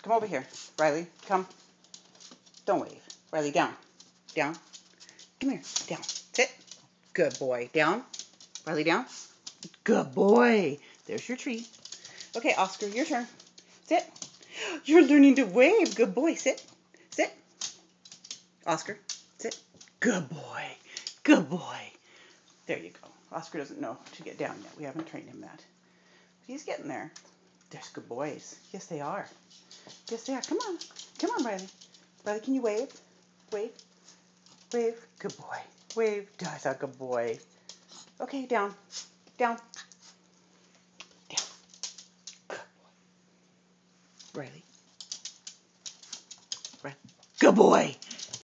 Come over here. Riley, come. Don't wave. Riley, down. Down. Come here. Down. Sit. Good boy. Down. Riley, down. Good boy. There's your treat. Okay, Oscar, your turn. Sit. You're learning to wave. Good boy. Sit. Sit. Oscar, sit. Good boy. Good boy. There you go. Oscar doesn't know to get down yet. We haven't trained him that. But he's getting there. There's good boys. Yes, they are. Yes, they are. Come on. Come on, Riley. Riley, can you wave? Wave. Wave. Good boy. Wave. That's a good boy. Okay, down. Down. Down. Good boy. Riley. Riley. Good boy.